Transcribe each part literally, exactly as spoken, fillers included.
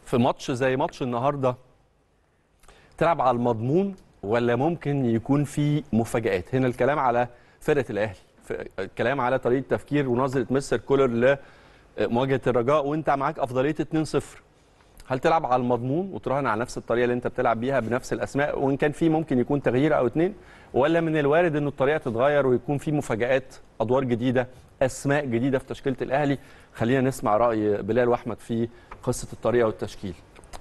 في ماتش زي ماتش النهارده تلعب على المضمون ولا ممكن يكون في مفاجآت؟ هنا الكلام على فرقه الاهلي، الكلام على طريقه تفكير ونظره مستر كولر لمواجهه الرجاء، وانت معاك افضليه اتنين صفر. هل تلعب على المضمون وتراهن على نفس الطريقه اللي انت بتلعب بيها بنفس الاسماء، وان كان في ممكن يكون تغيير او اتنين، ولا من الوارد ان الطريقه تتغير ويكون في مفاجآت، ادوار جديده، اسماء جديده في تشكيله الاهلي؟ خلينا نسمع راي بلال واحمد في قصه الطريقه والتشكيل.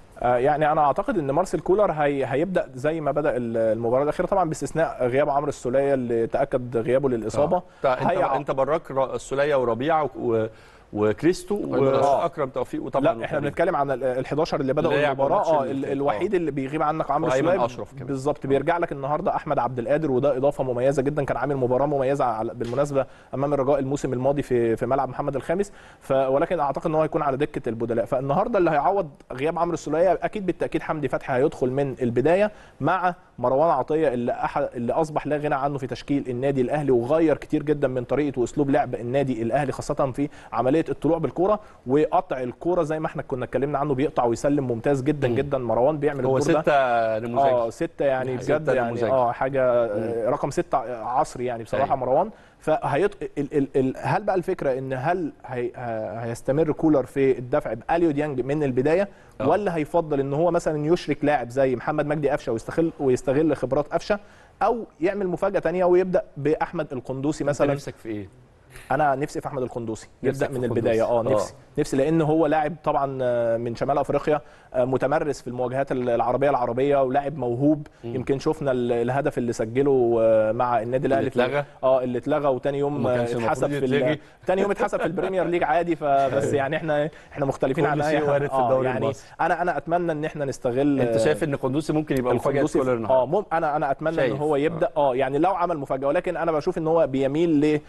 يعني انا اعتقد ان مارسيل كولر هي هيبدا زي ما بدا المباراه الاخيره، طبعا باستثناء غياب عمرو السوليه اللي تاكد غيابه للاصابه. آه. انت انت براك السوليه وربيعه و... وكريستو واكرم توفيق، وطبعا لا احنا بنتكلم عن ال حداشر اللي بداوا المباراه. اه الوحيد اللي بيغيب عنك عمرو السوليه بالظبط. بيرجع لك النهارده احمد عبد القادر، وده اضافه مميزه جدا، كان عامل مباراه مميزه بالمناسبه امام الرجاء الموسم الماضي في في ملعب محمد الخامس، ف ولكن اعتقد ان هو هيكون على دكه البدلاء. فالنهارده اللي هيعوض غياب عمرو السوليه اكيد بالتاكيد حمدي فتحي هيدخل من البدايه مع مروان عطيه اللي أحد اللي اصبح لا غنى عنه في تشكيل النادي الاهلي، وغير كتير جدا من طريقه واسلوب لعب النادي الاهلي خاصه في عمليه الطلوع بالكوره وقطع الكوره زي ما احنا كنا اتكلمنا عنه. بيقطع ويسلم ممتاز جدا جدا مروان، بيعمل الدور ده. هو ستة نموذجي. اه ستة يعني بجد يعني اه حاجه مم. رقم ستة عصري يعني بصراحه. أي. مروان فهيط ال... ال... ال... هل بقى الفكره ان هل هي... هيستمر كولر في الدفع باليو ديانج من البدايه، أوه. ولا هيفضل ان هو مثلا يشرك لاعب زي محمد مجدي قفشه ويستغل ويستغل خبرات قفشه، او يعمل مفاجاه ثانيه ويبدا باحمد القندوسي مثلا؟ انت نفسك في ايه؟ انا نفسي في احمد القندوسي يبدا من البدايه. اه نفسي أوه. نفسي لان هو لاعب طبعا من شمال افريقيا، متمرس في المواجهات العربيه العربيه ولاعب موهوب. م. يمكن شفنا الهدف اللي سجله مع النادي الاهلي اللي اتلغى اه اللي اتلغى وتاني يوم اتحسب في تاني يوم اتحسب في البريمير ليج عادي. فبس يعني احنا احنا مختلفين عن اي حد اه يعني انا انا اتمنى ان احنا نستغل. انت شايف ان قندوسي ممكن يبقى مفاجاه كولر النهارده؟ اه مم انا انا اتمنى ان هو يبدا اه يعني لو عمل مفاجاه، ولكن انا بشوف ان هو بيميل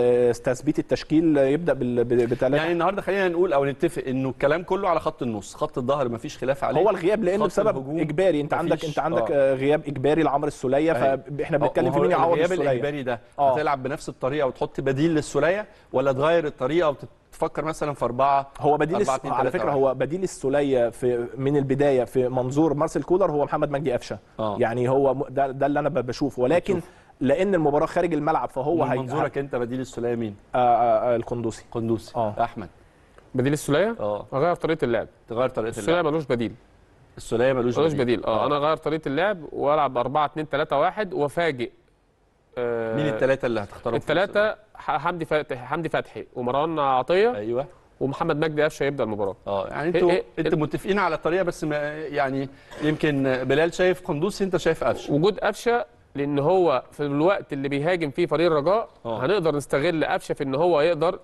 لتثبيت التشكيل، يبدا بثلاثه. يعني النهارده خلينا نقول او نتفق انه الكلام كله على خط النص، خط الظهر مفيش خلاف عليه. هو الغياب لانه بسبب اجباري. انت عندك انت عندك آه. غياب اجباري لعمرو السوليه، فاحنا بنتكلم في مين يعوض السوليه. الغياب الاجباري ده آه. هتلعب بنفس الطريقه وتحط بديل للسوليه، ولا تغير الطريقه وتفكر مثلا في اربعه؟ هو بديل الس... على فكره هو بديل السوليه في من البدايه في منظور مارسيل كولر هو محمد مجدي قفشه. آه. يعني هو ده, ده اللي انا بشوفه، ولكن بتشوف. لان المباراه خارج الملعب فهو هي منظورك انت بديل السوليه مين؟ آه آه القندوسي. قندوسي آه. احمد بديل السوليه؟ اه اغير طريقه اللعب. تغير طريقه اللعب. السوليه ملوش بديل. السوليه ملوش بديل. بديل اه انا اغير طريقه اللعب والعب اربعة اتنين تلاتة واحد وافاجئ. آه مين الثلاثه اللي هتختارهم؟ الثلاثه حمدي فتحي حمدي فتحي ومروان عطيه. ايوه. ومحمد مجدي قفشه يبدا المباراه. اه يعني انتوا انتوا متفقين على الطريقه، بس ما يعني يمكن بلال شايف قندوسي، انت شايف قفشه. وجود قفشه لان هو في الوقت اللي بيهاجم فيه فريق الرجاء أوه. هنقدر نستغل قفشه في ان هو يقدر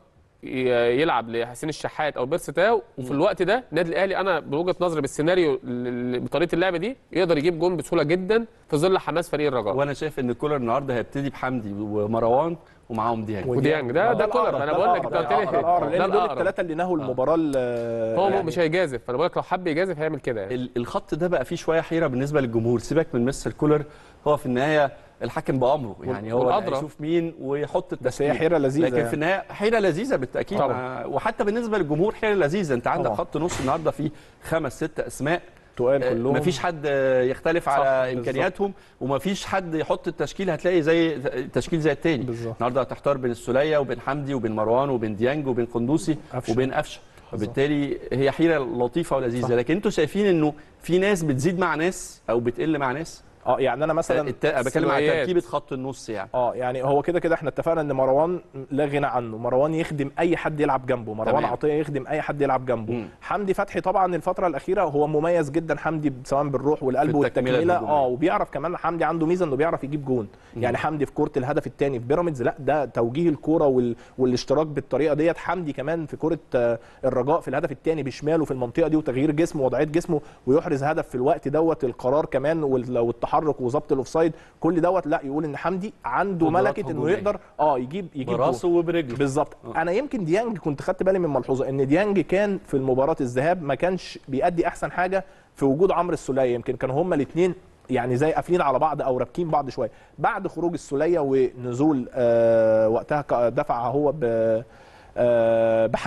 يلعب لحسين الشحات او بيرسي تاو، وفي الوقت ده النادي الاهلي انا بوجهه نظري بالسيناريو بطريقه اللعب دي يقدر يجيب جون بسهوله جدا في ظل حماس فريق الرجاء. وانا شايف ان كولر النهارده هيبتدي بحمدي ومروان ومعاهم ديانج. وديانج ده ده كولر. انا بقول لك انت قلت لي لان دول الثلاثه اللي نهوا المباراه. هو يعني مش هيجازف، انا بقول لك لو حب يجازف هيعمل كده يعني. الخط ده بقى فيه شويه حيره بالنسبه للجمهور، سيبك من مستر كولر، هو في النهايه الحكم بامره، يعني هو يشوف مين ويحط التشكيل. بس هي حيره لذيذه، لكن في النهايه حيره لذيذه بالتاكيد. وحتى بالنسبه للجمهور حيره لذيذه. انت عندك طبعا. خط نص النهارده فيه خمس ست اسماء تقال كلهم، مفيش حد يختلف على امكانياتهم، ومفيش حد يحط التشكيل هتلاقي زي تشكيل زي الثاني. النهارده هتحتار بين السوليه وبين حمدي وبين مروان وبين ديانج وبين قندوسي وبين قفشه، وبالتالي هي حيره لطيفه ولذيذه. صح. لكن انتوا شايفين انه في ناس بتزيد مع ناس او بتقل مع ناس؟ اه يعني انا مثلا بتكلم على تركيبه خط النص يعني. اه يعني هو كده كده احنا اتفقنا ان مروان لا غنى عنه، مروان يخدم اي حد يلعب جنبه، مروان عطيه يخدم اي حد يلعب جنبه. مم. حمدي فتحي طبعا الفتره الاخيره هو مميز جدا، حمدي سواء بالروح والقلب والتكميله. اه وبيعرف كمان حمدي عنده ميزه انه بيعرف يجيب جون. مم. يعني حمدي في كوره الهدف الثاني في بيراميدز، لا ده توجيه الكوره وال... والاشتراك بالطريقه ديت. حمدي كمان في كوره الرجاء في الهدف الثاني بشماله في المنطقه دي وتغيير جسمه ووضعيه جسمه ويحرز هدف في الوقت دوت. القرار كمان والتحرك وظبط الاوفسايد كل دوت لا يقول ان حمدي عنده ملكه انه يقدر اه يجيب يجيب براسه وبرجله بالظبط. آه. انا يمكن ديانج كنت خدت بالي من ملحوظه ان ديانج كان في المباراه الذهاب ما كانش بيأدي احسن حاجه في وجود عمرو السوليه. يمكن كانوا هما الاثنين يعني زي قافلين على بعض او رابكين بعض شويه. بعد خروج السوليه ونزول آه وقتها دفع هو ب آه بحمدي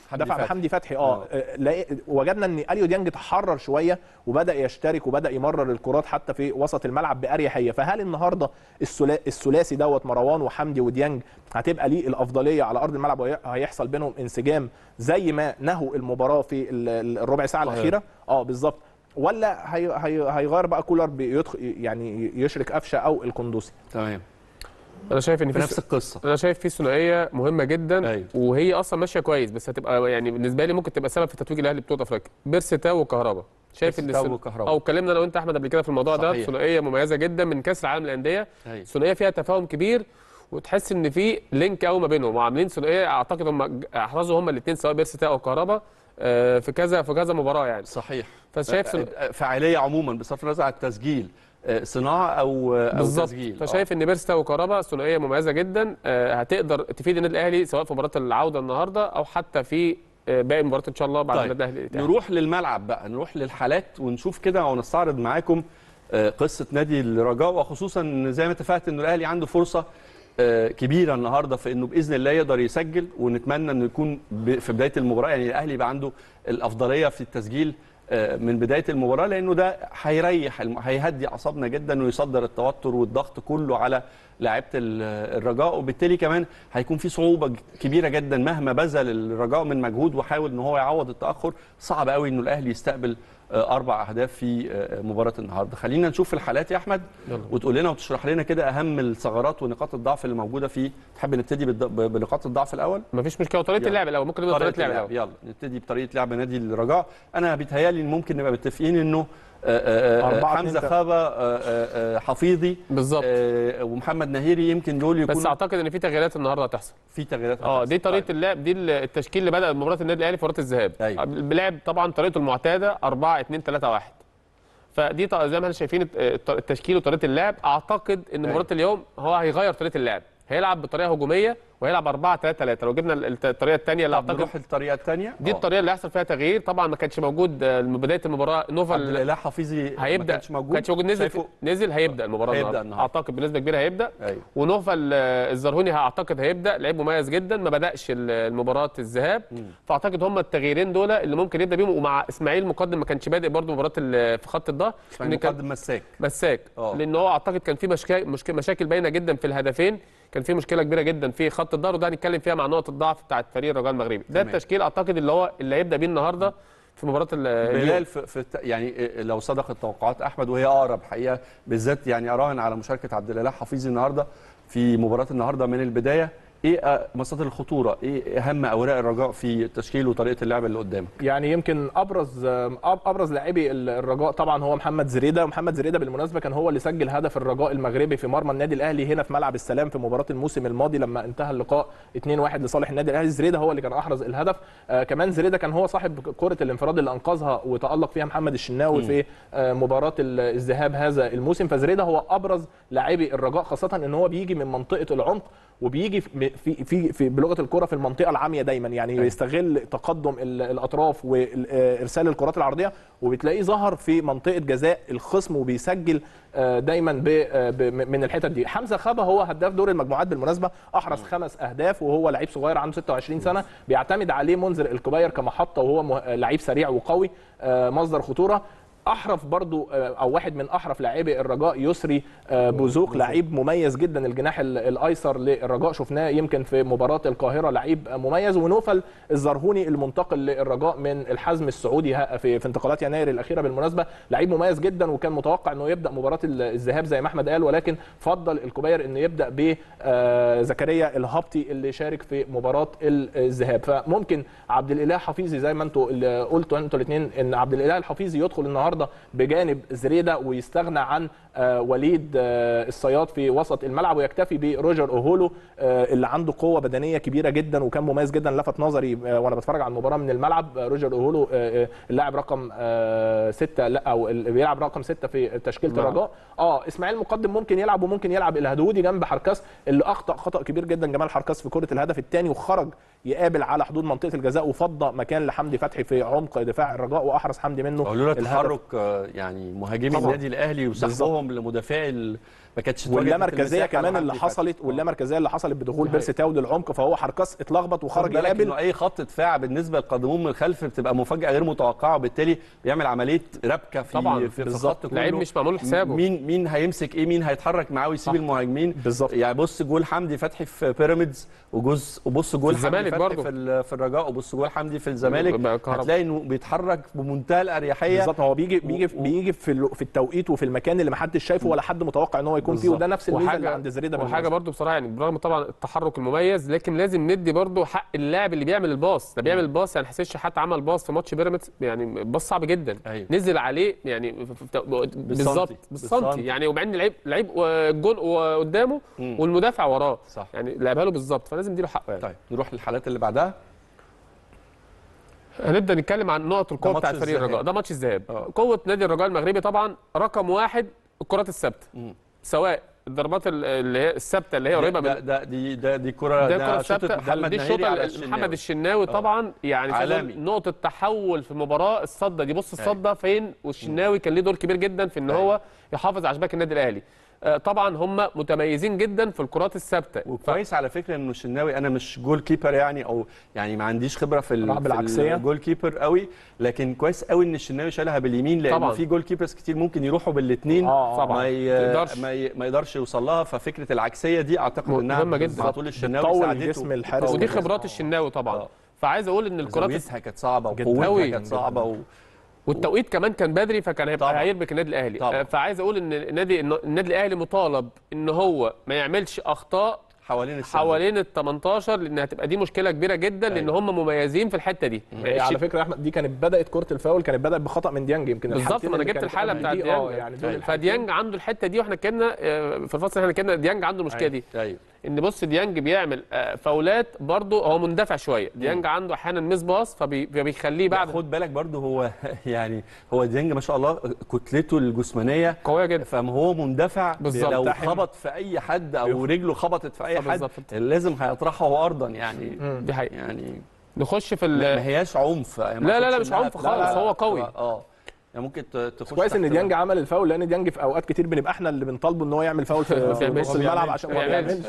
دفع بحمدي فتحي اه, آه. وجدنا ان اليو ديانج تحرر شويه وبدا يشترك وبدا يمرر الكرات حتى في وسط الملعب باريحيه. فهل النهارده الثلاثي دوت مروان وحمدي وديانج هتبقى ليه الافضليه على ارض الملعب وهيحصل بينهم انسجام زي ما نهوا المباراه في الربع ساعه الاخيره؟ اه بالظبط. ولا هي هي هيغير بقى كولر بيدخل يعني يشرك قفشه او القندوسي؟ تمام. انا شايف ان في نفس القصه، انا شايف في ثنائيه مهمه جدا. أيوه. وهي اصلا ماشيه كويس، بس هتبقى يعني بالنسبه لي ممكن تبقى سبب في تتويج الاهلي بطوله افريقيا. بيرسي تاو وكهربا، شايف ان السن... او اتكلمنا انا وانت احمد قبل كده في الموضوع ده، ثنائيه مميزه جدا من كاس العالم للانديه. ثنائيه فيها تفاهم كبير وتحس ان في لينك قوي ما بينهم وعاملين ثنائيه. اعتقد هم احرزوا هم الاثنين سواء بيرسي تاو او كهربا في كذا في كذا مباراه يعني. صحيح. فشايف سن... فعاليه عموما بصرف النظر عن التسجيل، صناعه او او تسجيل. فشايف آه. ان بيرسي تاو وكهربا ثنائيه مميزه جدا هتقدر تفيد النادي الاهلي سواء في مباراه العوده النهارده او حتى في باقي المباريات ان شاء الله بعد طيب. النادي الاهلي. نروح للملعب بقى، نروح للحالات ونشوف كده ونستعرض معاكم قصه نادي الرجاء، وخصوصا زي ما اتفقت انه الاهلي عنده فرصه كبيره النهارده في انه باذن الله يقدر يسجل، ونتمنى انه يكون في بدايه المباراه يعني الاهلي يبقى عنده الافضليه في التسجيل من بدايه المباراه، لانه ده هيريح هيهدي اعصابنا جدا ويصدر التوتر والضغط كله على لاعيبه الرجاء، وبالتالي كمان هيكون في صعوبه كبيره جدا مهما بذل الرجاء من مجهود وحاول ان هو يعوض التاخر. صعب قوي انه الاهلي يستقبل اربع اهداف في مباراه النهارده. خلينا نشوف الحالات يا احمد وتقول لنا وتشرح لنا كده اهم الثغرات ونقاط الضعف اللي موجوده فيه. تحب نبتدي بنقاط الضعف الاول؟ مفيش مشكله. وطريقه اللعب الاول ممكن نبدا طريقه اللعب. يلا نبتدي بطريقه لعب نادي الرجاء. انا بيتهيالي ممكن نبقى متفقين انه حمزه خابه حفيظي بالظبط ومحمد نهيري يمكن دول يكونوا، بس اعتقد ان في تغييرات النهارده هتحصل. في تغييرات اه دي طريقه طيب. اللعب، دي التشكيل اللي بدا مباراه النادي الاهلي في مباراه الذهاب. أيوة. بلعب طبعا طريقته المعتاده أربعة اتنين تلاتة واحد. فدي زي ما احنا شايفين التشكيل وطريقه اللعب. اعتقد ان أيوة. مباراه اليوم هو هيغير طريقه اللعب، هيلعب بطريقه هجوميه وهيلعب أربعة تلاتة تلاتة. لو جبنا الطريقه الثانيه اللي اعتقد نروح الطريقه الثانيه دي أوه. الطريقه اللي هيحصل فيها تغيير. طبعا ما كانش موجود بدايه المباراه نوفل عبد الاله حفيظي هيبدا، ما كانش موجود, كانش موجود نزل نزل هيبدا المباراه هيبدا النهارده اعتقد بنسبه كبيره هيبدا. أيوه. ونوفل الزرهوني اعتقد هيبدا، لعيب مميز جدا ما بداش المباراه الذهاب. فاعتقد هم التغييرين دول اللي ممكن يبدا بيهم. ومع اسماعيل مقدم ما كانش بادئ برده مباراه في خط الظهر، مقدم مساك مساك لان هو اعتقد كان في مشاكل مشاكل باينه جدا في الهدفين. كان في مشكله كبيره جدا في خط الظهر وده هنتكلم فيها مع نقطه الضعف بتاعه فريق الرجاء المغربي. ده التشكيل اعتقد اللي هو اللي هيبدا بيه النهارده في مباراه بلال. في, في يعني لو صدق التوقعات احمد وهي اقرب حقيقه بالذات، يعني اراهن على مشاركه عبد الاله حفيظي النهارده في مباراه النهارده من البدايه. ايه مصادر الخطوره؟ ايه اهم اوراق الرجاء في التشكيل وطريقه اللعب اللي قدامك؟ يعني يمكن ابرز ابرز لاعبي الرجاء طبعا هو محمد زريده. محمد زريده بالمناسبه كان هو اللي سجل هدف الرجاء المغربي في مرمى النادي الاهلي هنا في ملعب السلام في مباراه الموسم الماضي لما انتهى اللقاء اتنين واحد لصالح النادي الاهلي. زريده هو اللي كان احرز الهدف. آه كمان زريده كان هو صاحب كره الانفراد اللي انقذها وتالق فيها محمد الشناوي م. في آه مباراه الذهاب هذا الموسم. فزريده هو ابرز لاعبي الرجاء، خاصه ان هو بيجي من منطقه العمق وبيجي في في في, في بلغه الكره في المنطقه العاميه دايما، يعني يستغل تقدم الاطراف وارسال الكرات العرضيه وبتلاقيه ظهر في منطقه جزاء الخصم وبيسجل دايما من الحتت دي. حمزه خابه هو هداف دور المجموعات بالمناسبه، احرز خمس اهداف وهو لعيب صغير عنده ستة وعشرين سنه، بيعتمد عليه منذر الكبير كمحطه وهو لعيب سريع وقوي مصدر خطوره. احرف برضو او واحد من احرف لاعبي الرجاء يسري بوزوق، لعيب مميز جدا الجناح الايسر للرجاء، شفناه يمكن في مباراه القاهره لعيب مميز. ونوفل الزرهوني المنتقل للرجاء من الحزم السعودي في انتقالات يناير الاخيره بالمناسبه، لعيب مميز جدا وكان متوقع انه يبدا مباراه الذهاب زي ما احمد قال، ولكن فضل الكبير انه يبدا بزكريا الهبطي اللي شارك في مباراه الذهاب. فممكن عبد الاله حفيظي زي ما انتوا قلتوا انتوا الاثنين ان عبد الاله الحفيظي يدخل النهارده بجانب زريده ويستغنى عن وليد الصياد في وسط الملعب ويكتفي بروجر اوهولو اللي عنده قوه بدنيه كبيره جدا وكان مميز جدا. لفت نظري وانا بتفرج على المباراه من الملعب روجر اوهولو اللاعب رقم ستة لا او بيلعب رقم ستة في تشكيله الرجاء. اه اسماعيل مقدم ممكن يلعب وممكن يلعب الهدودي جنب حركاس اللي اخطا خطا كبير جدا جمال حركاس في كره الهدف الثاني وخرج يقابل على حدود منطقه الجزاء وفضى مكان لحمدي فتحي في عمق دفاع الرجاء واحرز حمدي منه لولا التحرك يعني مهاجمي النادي الاهلي وسحبهم لمدافعي ما كانتش واللامركزيه كمان اللي حصلت واللامركزيه اللي حصلت بدخول بيرسي تاو للعمق، فهو حركس اتلخبط وخرج يقابل. انه اي خط دفاع بالنسبه للقادمون من الخلف بتبقى مفاجاه غير متوقعه، وبالتالي بيعمل عمليه ربكه في طبعا في الخط كله. لعيب مش معمول حسابه، مين مين هيمسك ايه، مين هيتحرك معاه ويسيب المهاجمين بالظبط. يعني بص جول حمدي فتحي في بيراميدز، وجزء وبص جول حمدي فتحي برضو. في في الرجاء، وبص جول حمدي في الزمالك، هتلاقي انه بيتحرك بمنتهى الاريحيه. بالظبط، هو بيجي بيجي و... بيجي في في التوقيت وفي المكان اللي ما حدش شايفه ولا حد متوقع ان هو يكون بالزبط. فيه، وده نفس الميزه اللي عند زريده. وحاجه برضو بصراحه يعني برغم طبعا التحرك المميز، لكن لازم ندي برضو حق اللاعب اللي بيعمل الباص ده. بيعمل الباص يعني حسين الشحات عمل باص في ماتش بيراميدز، يعني باص صعب جدا. أيوه. نزل عليه يعني بالظبط بالسنتي يعني، وبعدين لعيب لعيب الجون قدامه والمدافع وراه، صح. يعني لعبها له بالظبط، فلازم نديله حقه يعني. طيب نروح للحالات اللي بعدها. هنبدا نتكلم عن نقط القوه بتاعت فريق الرجاء. ده ماتش الذهاب. قوه نادي الرجاء المغربي طبعا رقم واحد الكرات الثابته، سواء الضربات اللي هي الثابته اللي هي قريبه من ده دي ده دي كره ده كره ثابته محمد دي شوطه محمد الشناوي طبعا يعني عالمي. نقطه تحول في المباراه الصده دي. بص الصده فين، والشناوي كان ليه دور كبير جدا في ان هو يحافظ على شباك النادي الاهلي. طبعا هم متميزين جدا في الكرات الثابته، وكويس ف... على فكره انه الشناوي انا مش جول كيبر يعني، او يعني ما عنديش خبره في الجول كيبر قوي، لكن كويس قوي ان الشناوي شالها باليمين، لان طبعا. في جول كيبرز كتير ممكن يروحوا بالاثنين آه ما ي... ما, ي... ما يقدرش يوصل لها، ففكره العكسيه دي اعتقد انها مهمه جدا على طول الشناوي ساعدته، ودي خبرات الشناوي طبعا. آه. فعايز اقول ان الكرات زاويتها كانت صعبه وقوتها كانت صعبه و... والتوقيت كمان كان بدري، فكان هيبقى هيربك النادي الاهلي طبعا. فعايز اقول ان النادي النادي الاهلي مطالب ان هو ما يعملش اخطاء حوالين حوالين ال تمنتاشر، لان هتبقى دي مشكله كبيره جدا، لان هم مميزين في الحته دي. على فكره يا احمد دي كانت بدات كره الفاول كانت بدات بخطا من ديانج يمكن بالظبط. ما انا جبت الحاله بتاعت ديانج يعني، فديانج عنده الحته دي، واحنا كنا في الفصل احنا كنا ديانج عنده المشكله دي. ايوه ان بص ديانج بيعمل فاولات برضه، هو مندفع شويه. ديانج عنده احيانا ميس باص فبيخليه بعد. خد بالك برضه هو يعني هو ديانج ما شاء الله كتلته الجسمانيه قويه جدا، فما هو مندفع بالزبط. لو خبط في اي حد او رجله خبطت في اي حد لازم هيطرحه ارضا يعني. دي حقيقه يعني. نخش في ما هياش عنف يعني، لا لا لا مش عنف خالص، هو قوي. اه يعني ممكن تخش. كويس ان ديانج عمل الفاول، لان ديانج في اوقات كتير بنبقى احنا اللي بنطالبه ان هو يعمل فاول في نص الملعب عشان ما يعملش.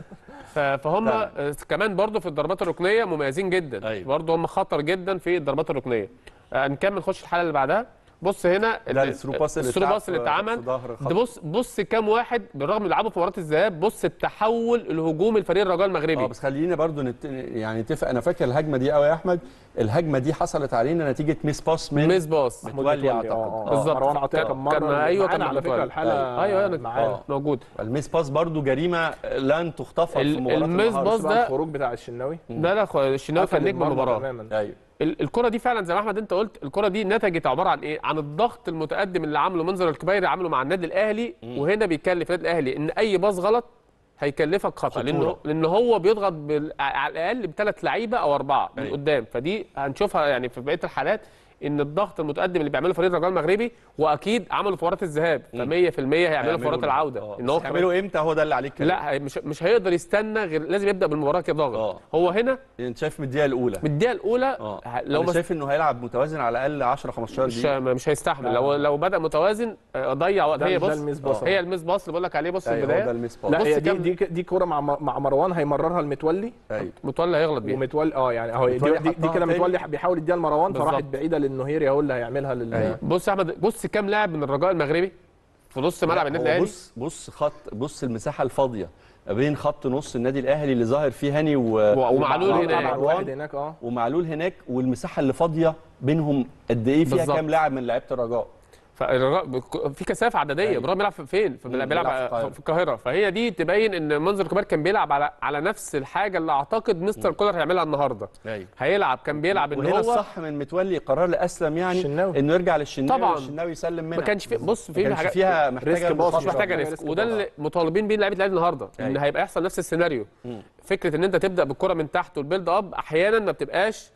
فهم كمان برضو في الضربات الركنيه مميزين جدا. أيوة. برضو هم خطر جدا في الضربات الركنيه. نكمل نخش الحاله اللي بعدها. بص هنا الثرو باس اللي اتعمل ده. بص بص كام واحد بالرغم من لعبه في مباراه الذهاب، بص التحول الهجومي لفريق الرجاء المغربي. اه بس خلينا برضو نت... يعني نتفق. انا فاكر الهجمه دي قوي يا احمد، الهجمه دي حصلت علينا نتيجه ميس باس من ميس باس متولي اعتقد. بالظبط. مروان عطيه كان مره ايوه كان على فكره الحاله. ايوه انا معانا موجود. الميس باس برضو جريمه لن تغتفر في مباراه الميس باس ده الخروج بتاع الشناوي. لا لا الشناوي كان نجم المباراه. ايوه الكره دي فعلا زي ما احمد انت قلت، الكره دي نتجت عباره عن ايه؟ عن الضغط المتقدم اللي عمله منذر الكبيري عمله مع النادي الاهلي. مم. وهنا بيكلف النادي الاهلي ان اي باص غلط هيكلفك خطا، لانه لان هو بيضغط بال... على الاقل بثلاث لعيبه او اربعه من قدام. فدي هنشوفها يعني في بقيه الحالات، ان الضغط المتقدم اللي بيعمله فريق الرجاء المغربي، واكيد عملوا في مباراه الذهاب، ف مية في المية هيعملوا في مباراه العوده. آه. ان هو هيعملوا امتى؟ هو ده اللي عليك. لا مش مش هيقدر يستنى، غير لازم يبدا بالمباراه كده ضاغط. آه. هو هنا انت شايف من الدقيقه الاولى من الدقيقه الاولى آه. لو انا شايف انه هيلعب متوازن على الاقل عشرة خمستاشر دقيقه. مش مش هيستحمل. لو لو بدا متوازن ضيع وقت. هي بص هي الميس باص اللي بقول لك عليه. بص أيوة البدايه ده الميس باص. لا هي دي دي دي كوره مع مع مروان هيمررها المتولي. أيوة. متولي هيغلط بيها ومتولي اه يعني اهو دي, دي, دي كده متولي بيحاول يديها لمروان، فراحت بعيده للنهيري هو اللي هيعملها لل أيوة. بص يا احمد بص كام لاعب من الرجاء المغربي في نص ملعب النادي الاهلي. بص بص خط بص المساحه الفاضيه بين خط نص النادي الاهلي اللي ظاهر فيه هاني و... ومعلول هناك واحد هناك اه ومعلول هناك، والمساحه اللي فاضيه بينهم قد ايه فيها بالزبط. كام لاعب من لعيبه الرجاء؟ فالرجاء في كثافه عدديه. برغم بيلعب فين؟ بيلعب في القاهره. فهي دي تبين ان منذر الكبير كان بيلعب على على نفس الحاجه اللي اعتقد مستر كولر هيعملها النهارده. أيوة. هيلعب كان بيلعب ان هو الصح من متولي قرار لاسلم يعني الشناوي. انه يرجع للشناوي طبعا والشناوي يسلم منها. ما كانش في بص في حاجات فيها محتاجه باص مش محتاجه ريسك، وده اللي مطالبين بيه لعيبه الاهلي النهارده. أيوة. ان هيبقى يحصل نفس السيناريو. مم. فكره ان انت تبدا بالكره من تحت والبيلد اب احيانا ما بتبقاش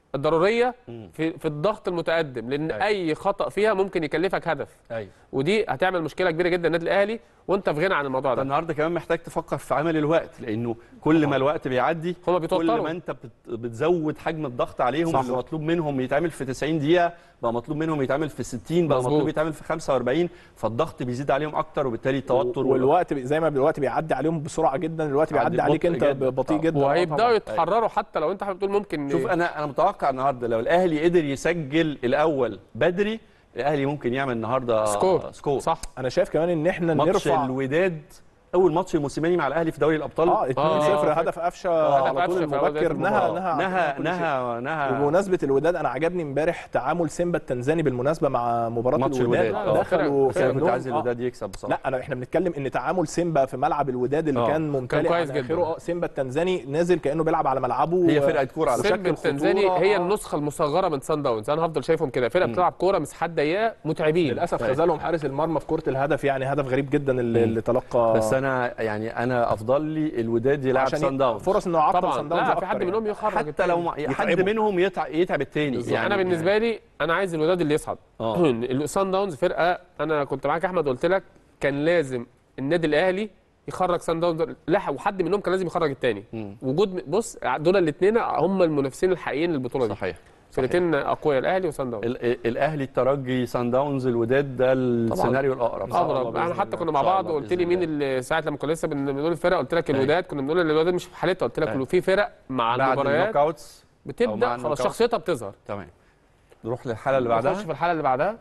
الضروريه في في الضغط المتقدم، لان أيوة. اي خطا فيها ممكن يكلفك هدف. ايوه ودي هتعمل مشكله كبيره جدا النادي الاهلي، وانت في غنى عن الموضوع ده. النهارده كمان محتاج تفكر في عمل الوقت، لانه كل ما الوقت بيعدي كل ما انت بتزود حجم الضغط عليهم. صح. اللي مطلوب منهم يتعمل في تسعين دقيقه بقى مطلوب منهم يتعمل في ستين، بقى مظبوط. مطلوب يتعمل في خمسة وأربعين، فالضغط بيزيد عليهم اكتر، وبالتالي التوتر والوقت زي ما الوقت بيعدي عليهم بسرعه جدا، الوقت بيعدي عليك انت بطيء جدا، وهيبداوا يتحرروا. حتى لو انت بتقول ممكن شوف انا انا متوقع النهارده لو الاهلي قدر يسجل الاول بدري، الاهلي ممكن يعمل النهارده سكور. سكور صح. انا شايف كمان ان احنا ماتش نرفع الوداد، اول ماتش الموسيماني مع الاهلي في دوري الابطال، اه اتنين صفر هدف قفشه على طول المبكر، نهى نهى نهى نهى نهى. وبمناسبه الوداد انا عجبني امبارح تعامل سيمبا التنزاني بالمناسبه مع مباراه الوداد، دخلوا كنت عايز الوداد يكسب بصراحه. لا انا احنا بنتكلم ان تعامل سيمبا في ملعب الوداد اللي أوه. كان ممتلئ كويس جدا. سيمبا التنزاني نازل كانه بيلعب على ملعبه، هي فرقه كوره على سيمبا التنزاني هي النسخه المصغره من سان داونز، انا هفضل شايفهم كده فرقه بتلعب كوره مساحات ضيقه متعبين. للاسف خذلهم حارس المرمى في كره الهدف، يعني هدف غريب جدا اللي, اللي تلقى. بس انا يعني انا افضل لي الوداد يلعب سان داونز، فرص انه يعطل سان داونز. لا في حد منهم يخرج، حتى لو حد منهم يتعب, يتعب الثاني. يعني انا بالنسبه يعني لي انا عايز الوداد اللي يصعد. سان داونز فرقه، انا كنت معاك احمد قلت لك كان لازم النادي الاهلي يخرج سان داونز، لا وحد منهم كان لازم يخرج الثاني. وجود بص دول الاثنين هم المنافسين الحقيقيين للبطوله دي. صحيح. فرقتين اقوياء، الاهلي وسان داونز. الاهلي الترجي سان داونز الوداد، ده السيناريو الاقرب. اقرب. احنا حتى كنا مع بعض وقلت لي مين اللي ساعه لما كنا لسه بنقول الفرق، قلت لك الوداد، كنا بنقول الوداد مش في حالتها، قلت لك في فرق مع المباريات بتبدا خلاص شخصيتها بتظهر. تمام. نروح للحاله اللي بعدها. نخش في الحاله اللي بعدها.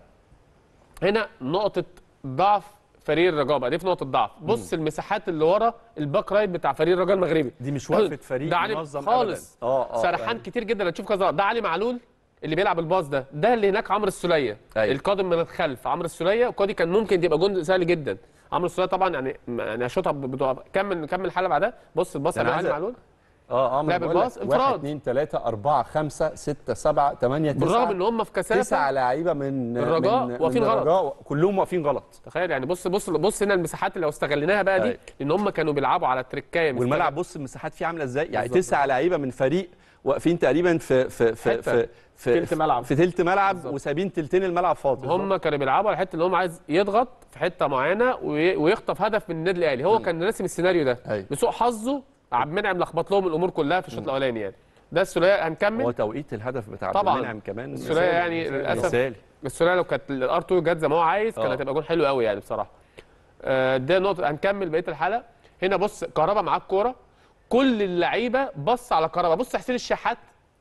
هنا نقطه ضعف فريق الرجاء بقى، دي في نقطه ضعف. بص مم. المساحات اللي ورا الباك رايت بتاع فريق الرجاء المغربي دي مش وقفه فريق منظم خالص. اه اه سرحان يعني. كتير جدا هتشوف كذا. ده علي معلول اللي بيلعب الباص ده، ده اللي هناك عمرو السوليه. أيوة. القادم من الخلف عمرو السوليه، وكودي كان ممكن يبقى جون سهل جدا. عمرو السوليه طبعا يعني يعني اشوطها كمل نكمل الحلقه بعدها. بص الباص على علي معلول اه اه لعب الباص انفراد واحد اتنين تلاتة أربعة خمسة ستة سبعة تمانية تسعة، بالرغم ان هم في كثافه تسعة لعيبه من الرجاء واقفين غلط، كلهم واقفين غلط. تخيل يعني. بص بص بص هنا المساحات اللي لو استغليناها بقى دي، ان هم كانوا بيلعبوا على التريكايه، والملعب بص المساحات فيه عامله ازاي، يعني تسعة لعيبه من فريق واقفين تقريبا في في في في في تلت ملعب في تلت ملعب وسايبين تلتين الملعب فاضي. هم كانوا بيلعبوا على حته ان هم عايز يضغط في حته معينه ويخطف هدف من النادي الاهلي. هو م. كان راسم السيناريو ده. أيوة. بسوء حظه عبد المنعم لخبط لهم الامور كلها في الشوط الاولاني يعني. ده السوليه هنكمل. هو توقيت الهدف بتاع عبد المنعم كمان السوليه يعني للاسف. السوليه لو كانت الار اتنين جت زي ما هو عايز كانت هتبقى جول حلو قوي يعني بصراحه. آه ده نقطه. هنكمل بقيه الحلقه. هنا بص كهربا معاه الكوره، كل اللعيبه بص على كهربا. بص حسين الشحات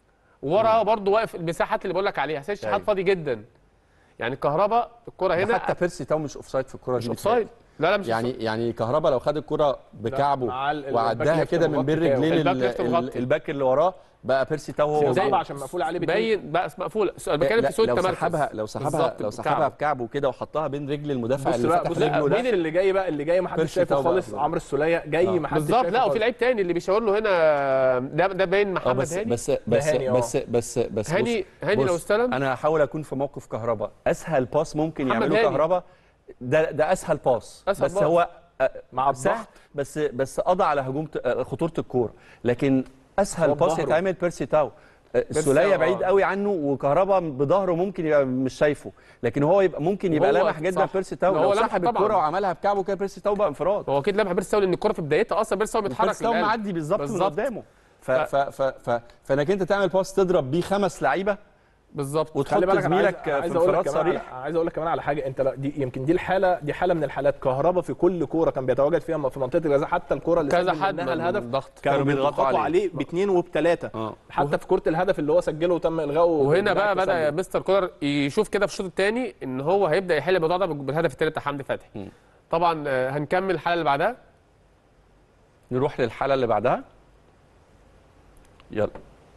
ورا برضه واقف المساحات اللي بقول لك عليها. حسين الشحات فاضي جدا يعني. كهربا الكوره هنا حتى بيرسي تاو مش اوفسايد في الكوره دي. مش اوفسايد. لا لا مش يعني يعني كهربا لو خد الكره بكعبه وعداها كده من بين رجلين الباك اللي وراه، بقى بيرسي تاو هو صعب عشان مقفول عليه باين بقى مقفول. انا بتكلم في سوء التمركز. لو سحبها لو سحبها لو سحبها بكعبه كده وحطها بين رجل المدافع اللي فتح رجله ده. مين اللي جاي بقى اللي جاي ما حدش شايفه خالص؟ عمرو السوليه جاي ما حدش شايفه بالظبط. لا وفي لعيب تاني اللي بيشاور له هنا، ده ده باين محمد بس هاني. بس بس بس بس بس هاني هاني لو استلم. انا هحاول اكون في موقف كهربا. اسهل باس ممكن يعمله كهربا ده ده اسهل باس، بس باس. هو مع الضغط بس بس قضى على هجوم خطوره الكوره، لكن اسهل باس يتعمل بيرسي تاو. السوليه بعيد قوي عنه وكهربا بظهره ممكن يبقى مش شايفه، لكن هو يبقى ممكن يبقى لامح جدا بيرسي تاو. لو سحب الكوره وعملها بكعبه كده بيرسي تاو بقى انفراد. هو اكيد لامح بيرسي تاو لان الكوره في بدايتها اصلا بيرسي تاو بيتحرك، بيرسي تاو معدي بالظبط من قدامه. ف ف ف ف فانك انت تعمل باس تضرب بيه خمس لعيبه بالظبط وتحط زميلك في انفراد صريح. عايز اقول لك كمان على حاجه. انت دي يمكن دي الحاله دي حاله من الحالات. كهربا في كل كوره كان بيتواجد فيها في منطقه الجزاء، حتى الكوره اللي كذا حد منها الهدف كانوا بيضغطوا عليه, عليه باثنين وبثلاثه. آه. حتى في كوره الهدف اللي هو سجله وتم الغائه. وهنا بقى بدا يا مستر كولر يشوف كده في الشوط الثاني ان هو هيبدا يحل الموضوع ده بالهدف الثالث بتاع حمدي فتحي. م. طبعا هنكمل الحاله اللي بعدها. نروح للحاله اللي بعدها. يلا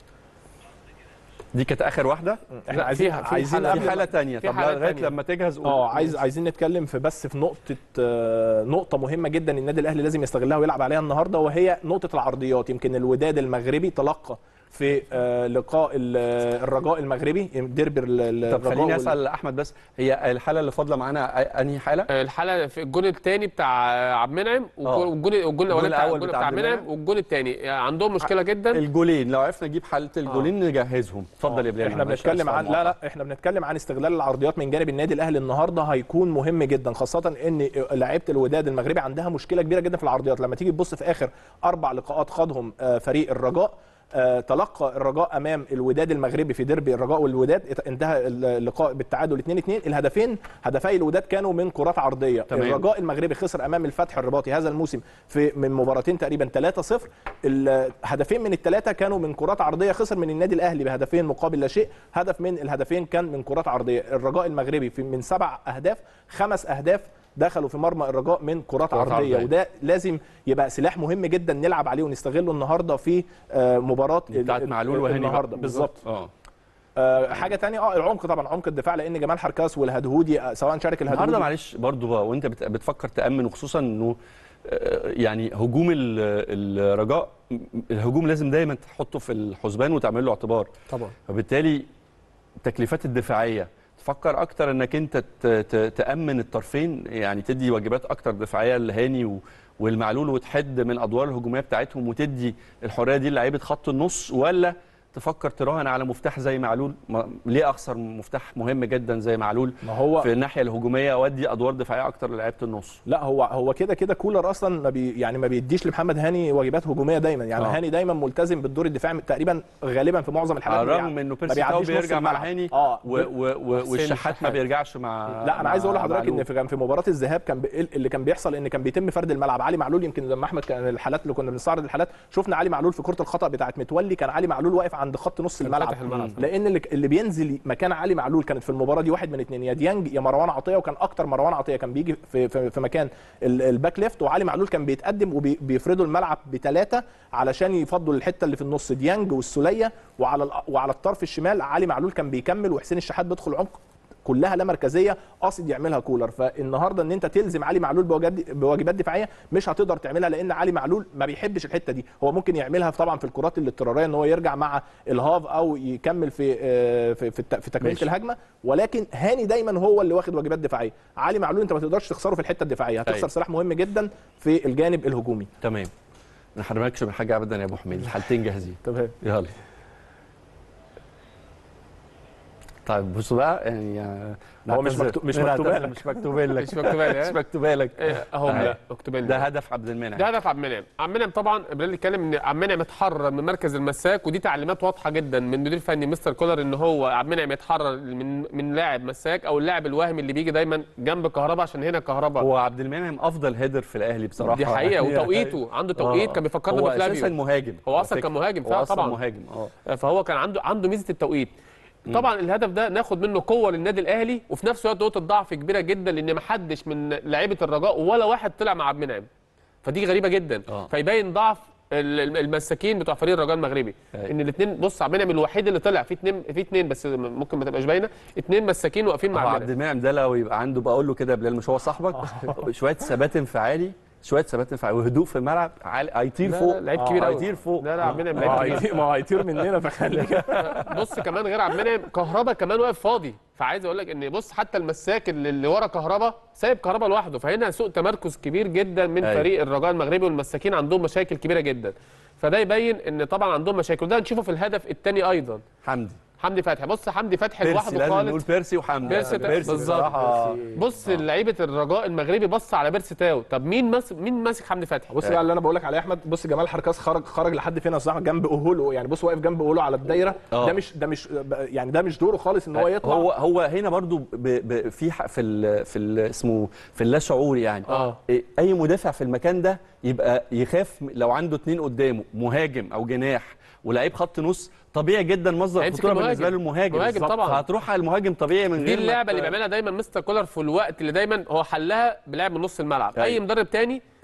دي كانت اخر واحده. احنا عايزين عايزين في حاله ثانيه. طب لغايه لما تجهز اه عايز عايزين نتكلم في بس في نقطه نقطه مهمه جدا النادي الاهلي لازم يستغلها ويلعب عليها النهارده، وهي نقطه العرضيات. يمكن الوداد المغربي تلقى في لقاء الرجاء المغربي ديربي الرجاء. طب خليني اسال احمد بس، هي الحاله اللي فاضله معانا انهي حاله؟ الحاله في الجون الثاني بتاع عبد المنعم والجون الجون الاولاني بتاع عبد المنعم والجون الثاني عندهم مشكله جدا. الجولين لو عرفنا نجيب حاله الجولين آه. نجهزهم. اتفضل يا بلال. احنا بنتكلم عن لا لا احنا بنتكلم عن استغلال العرضيات من جانب النادي الاهلي النهارده هيكون مهم جدا، خاصه ان لعيبه الوداد المغربي عندها مشكله كبيره جدا في العرضيات. لما تيجي تبص في اخر اربع لقاءات خاضهم فريق الرجاء، تلقى الرجاء امام الوداد المغربي في ديربي الرجاء والوداد، انتهى اللقاء بالتعادل اتنين اتنين. الهدفين هدفي الوداد كانوا من كرات عرضيه. تمام. الرجاء المغربي خسر امام الفتح الرباطي هذا الموسم في من مباراتين تقريبا ثلاثة صفر. الهدفين من الثلاثه كانوا من كرات عرضيه، خسر من النادي الاهلي بهدفين مقابل لا شيء. هدف من الهدفين كان من كرات عرضيه. الرجاء المغربي في من سبع اهداف خمس اهداف دخلوا في مرمى الرجاء من كرات عرضيه، وده لازم يبقى سلاح مهم جدا نلعب عليه ونستغله النهارده في مباراه بتاعت معلول وهاني النهارده بالظبط. اه حاجه ثانيه اه العمق طبعا، عمق الدفاع، لان جمال حركاس والهدهودي سواء شارك الهدهودي النهارده معلش برضو بقى وانت بتفكر تامن، وخصوصا انه يعني هجوم الرجاء الهجوم لازم دايما تحطه في الحسبان وتعمل له اعتبار طبعا. فبالتالي التكليفات الدفاعيه تفكر اكتر انك انت تامن الطرفين، يعني تدي واجبات اكتر دفاعيه لهاني والمعلول وتحد من ادوار الهجوميه بتاعتهم وتدي الحريه دي لعيبه خط النص، ولا تفكر تراهن على مفتاح زي معلول؟ ليه اخسر مفتاح مهم جدا زي معلول ما هو في الناحيه الهجوميه وادي ادوار دفاعيه اكتر للعيبه النص؟ لا هو هو كده كده كولر اصلا ما بي يعني ما بيديش لمحمد هاني واجبات هجوميه دايما، يعني آه. هاني دايما ملتزم بالدور الدفاعي تقريبا غالبا في معظم الحالات، على الرغم انه بيرسي تاو بيرجع مع هاني آه. والشحات ما بيرجعش مع لا انا عايز اقول لحضرتك ان كان في مباراه الذهاب كان اللي كان بيحصل ان كان بيتم فرد الملعب. علي معلول يمكن لما احمد كان الحالات اللي كنا بنستعرض الحالات شفنا علي معلول في كره الخطا بتاعه متولي، كان علي معلول واقف عند خط نص الملعب، الملعب. لان اللي بينزل مكان علي معلول كانت في المباراه دي واحد من اثنين، يا ديانج يا مروان عطيه، وكان اكتر مروان عطيه كان بيجي في في, في مكان الباك ليفت، وعلي معلول كان بيتقدم وبيفردوا الملعب بثلاثه علشان يفضوا الحته اللي في النص ديانج والسوليه، وعلى وعلى الطرف الشمال علي معلول كان بيكمل وحسين الشحات بيدخل عمق، كلها لا مركزيه قاصد يعملها كولر. فالنهارده ان انت تلزم علي معلول بواجبات دفاعيه مش هتقدر تعملها، لان علي معلول ما بيحبش الحته دي. هو ممكن يعملها طبعا في الكرات الاضطراريه ان هو يرجع مع الهاف او يكمل في في في, في تكمله الهجمه، ولكن هاني دايما هو اللي واخد واجبات دفاعيه. علي معلول انت ما تقدرش تخسره في الحته الدفاعيه، هتخسر سلاح مهم جدا في الجانب الهجومي. تمام. ما نحرمكش من حاجه ابدا يا ابو حميد، الحالتين جاهزين. تمام يلا. طيب بصوا بقى، يعني هو مش مكتوب مش مكتوبه لك مش مكتوبه لك مش مكتوبه لك مش مكتوبه لك اهو لا مكتوبه لك. ده هدف عبد المنعم، ده هدف عبد المنعم. عبد المنعم طبعا ابراهيم اتكلم ان عبد المنعم اتحرر من مركز المساك، ودي تعليمات واضحه جدا من مدير فني مستر كولر ان هو عبد المنعم يتحرر من من لاعب مساك او اللاعب الوهمي اللي بيجي دايما جنب كهربا، عشان هنا كهربا هو عبد المنعم افضل هيدر في الاهلي بصراحه، دي حقيقه. وتوقيته عنده توقيت كان بيفكرنا بفلافيو، هو اساسا مهاجم، هو اصلا كان مهاجم فعلا طبعا مهاجم اه فهو كان عنده عنده ميزه التوقيت. طبعا الهدف ده ناخد منه قوه للنادي الاهلي، وفي نفس الوقت نقطه ضعف كبيره جدا، لان ما حدش من لعيبه الرجاء ولا واحد طلع مع عبد المنعم، فدي غريبه جدا. أوه. فيبين ضعف المساكين بتوع فريق الرجاء المغربي. أي. ان الاثنين بص عبد المنعم الوحيد اللي طلع في اثنين في اثنين بس ممكن ما تبقاش باينه، اثنين مساكين واقفين مع عبد المنعم. ده لو يبقى عنده بقول له كده بلال مش هو صاحبك شويه ثبات انفعالي، شويه ثبات انفعالي وهدوء في الملعب، هيطير فوق، لعيب كبير قوي، هيطير فوق. لا لا عبد المنعم لعيب كبير، ما هيطير مننا فخليك. بص كمان غير عبد المنعم كهربا كمان واقف فاضي، فعايز اقول لك ان بص حتى المساك اللي ورا كهربا سايب كهربا لوحده، فهنا سوء تمركز كبير جدا من أي. فريق الرجاء المغربي، والمساكين عندهم مشاكل كبيره جدا، فده يبين ان طبعا عندهم مشاكل، وده هنشوفه في الهدف الثاني ايضا. حمدي حمدي فتحي، بص حمدي فتحي لوحده خالص، لازم نقول بيرسي وحمدي. بيرسي, بيرسي بالظبط. بص لعيبه الرجاء المغربي بص على بيرسي تاو، طب مين ماسك مين ماسك حمدي فتحي؟ بص بقى اللي انا بقول لك عليه يا احمد، بص جمال حركاس خرج خرج لحد فين يا صاحبي؟ جنب اوهولو، يعني بص واقف جنب اوهولو على الدايره. أوه. ده مش ده مش يعني ده مش دوره خالص ان هو يطلع. هو هو هنا برضو ب ب في في ال في ال اسمه في اللا شعور يعني. أوه. اي مدافع في المكان ده يبقى يخاف لو عنده اثنين قدامه، مهاجم او جناح ولاعيب خط نص، طبيعي جدا مصدر خطوره بالنسبه له المهاجم. مهاجم طبعا، فهتروح على المهاجم طبيعي من غير دي اللعبه اللي بيعملها دايما مستر كولر في الوقت اللي دايما هو حلها بلعب من نص الملعب. أي. اي مدرب تاني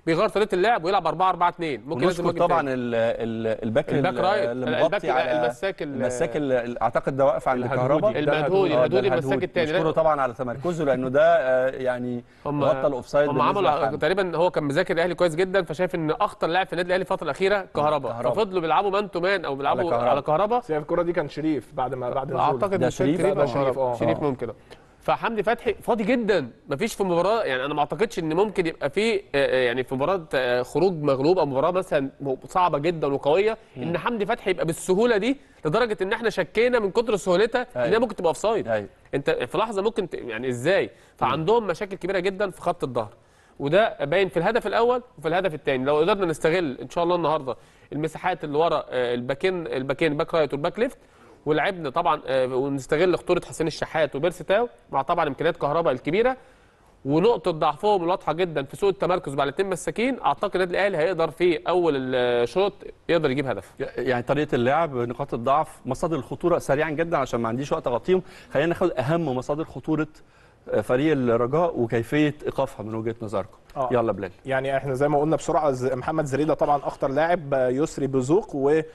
بيغير طريقه اللعب ويلعب أربعة أربعة اتنين. ممكن لازم طبعا الباك الباك رايت اللي مغطي على المساك المساك اللي اعتقد ده واقف عند كهربا، المدهولي الهدودي المساك الثاني. نشكره طبعا على تمركزه لانه ده يعني غطى الاوفسايد. هم عملوا تقريبا، هو كان مذاكر الاهلي كويس جدا، فشايف ان اخطر لاعب في النادي الاهلي الفتره الاخيره كهربا، ففضلوا بيلعبوا مان تو مان او بيلعبوا على كهربا. في الكره دي كان شريف بعد ما بعد اعتقد ده شريف ده شريف اه شريف ممكن. فحمدي فتحي فاضي جدا، مفيش في مباراه، يعني انا ما اعتقدش ان ممكن يبقى في يعني في مباراه خروج مغلوب او مباراه مثلا صعبه جدا وقويه ان حمدي فتحي يبقى بالسهوله دي، لدرجه ان احنا شكينا من كتر سهولتها انها ممكن تبقى اوفسايد. انت في لحظه ممكن يعني ازاي؟ فعندهم مشاكل كبيره جدا في خط الظهر، وده باين في الهدف الاول وفي الهدف الثاني. لو قدرنا نستغل ان شاء الله النهارده المساحات اللي ورا الباكين الباكين الباك رايت والباك ليفت، ولعبنا طبعا ونستغل خطوره حسين الشحات وبيرسي تاو مع طبعا امكانيات كهربا الكبيره، ونقطه ضعفهم الواضحه جدا في سوء التمركز بعد الاثنين مساكين، اعتقد النادي الاهلي هيقدر في اول الشوط يقدر يجيب هدف. يعني طريقه اللعب، نقاط الضعف، مصادر الخطوره سريعا جدا عشان ما عنديش وقت اغطيهم. خلينا ناخد اهم مصادر خطوره فريق الرجاء وكيفيه ايقافها من وجهه نظركم. آه. يلا بلال. يعني احنا زي ما قلنا بسرعه، محمد زريده طبعا اخطر لاعب، يسري بزوق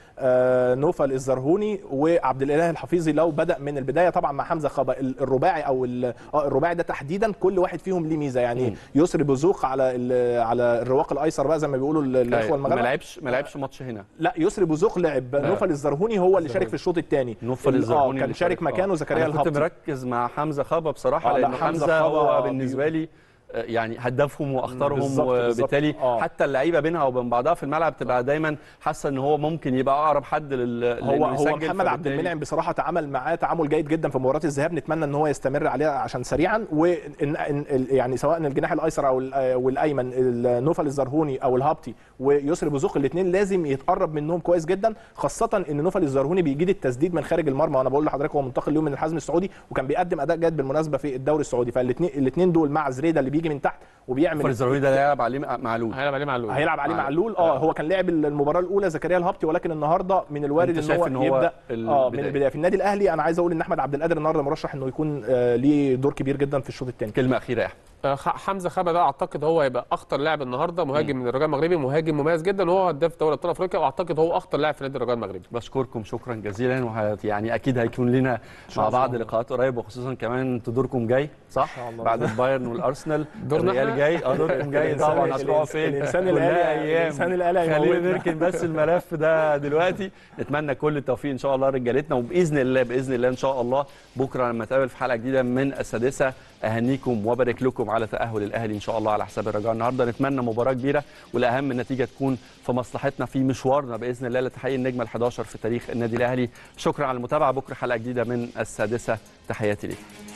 ونوفل الزرهوني وعبد الاله الحفيظي. لو بدا من البدايه طبعا مع حمزه خبا، الرباعي او الرباعي ده تحديدا كل واحد فيهم ليه ميزه. يعني م. يسري بزوق على على الرواق الايسر بقى زي ما بيقولوا الاخوه المغاربه. ما لعبش ما لعبش ماتش هنا. لا يسري بزوق لعب. نوفل الزرهوني هو اللي شارك في الشوط الثاني. نوفل الزرهوني كان شارك مكانه زكريا الهبطي. كنت مركز مع حمزه خبا بصراحه، آه لان حمزه هو بالنسبه لي يعني هدافهم واخطرهم، وبالتالي آه. حتى اللعيبه بينها وبين بعضها في الملعب تبقى دايما حاسه ان هو ممكن يبقى اقرب حد لل هو هو محمد عبد المنعم بصراحه تعامل معاه تعامل جيد جدا في مباراه الذهاب، نتمنى ان هو يستمر عليها عشان سريعا. وان يعني سواء الجناح الايسر او والايمن نوفل الزرهوني او الهابطي ويسري بزوق، الاثنين لازم يتقرب منهم كويس جدا، خاصه ان نوفل الزرهوني بيجيد التسديد من خارج المرمى. وانا بقول لحضرتك هو منتقل اليوم من الحزم السعودي وكان بيقدم اداء جيد بالمناسبه في الدوري السعودي. فالاثنين الاثنين دول مع زريده اللي بيجي من تحت وبيعمل الزرهوني ده هيلعب عليه معلول هيلعب عليه معلول هيلعب عليه معلول اه هو كان لعب المباراه الاولى زكريا الهبطي، ولكن النهارده من الوارد ان هو, إن هو يبدا اه من البدايه. في النادي الاهلي انا عايز اقول ان احمد عبد القادر النهارده مرشح انه يكون آه ليه دور كبير جدا في الشوط الثاني. كلمه اخيره يا احمد. آه حمزه خبا ده اعتقد هو هيبقى اخطر لاعب النهارده، مهاجم من الرجاء المغربي، مهاجم مميز جدا، وهو هداف دوري ابطال افريقيا، واعتقد هو اخطر لاعب في نادي الرجاء المغربي. بشكركم شكرا جزيلا، ويعني اكيد هيكون لنا مع بعض لقاءات قريب، وخصوصا كمان انتوا دوركم جاي صح بعد البايرن والارسنال. الريال جاي اه دوركم جاي طبعا. هتروحوا فين؟ الانسان الالي الانسان الالي خلينا نركن بس الملف ده دلوقتي. نتمنى كل التوفيق ان شاء الله رجالتنا، وباذن الله باذن الله ان شاء الله بكره لما نتقابل في حلقه جديده من السادسه اهنيكم وبارك لكم على تاهل الاهلي ان شاء الله على حساب الرجاء النهارده. نتمنى مباراه كبيره، والاهم النتيجه تكون في مصلحتنا في مشوارنا باذن الله لتحقيق النجمه الحادية عشرة في تاريخ النادي الاهلي. شكرا على المتابعه، بكره حلقه جديده من السادسه، تحياتي ليكم.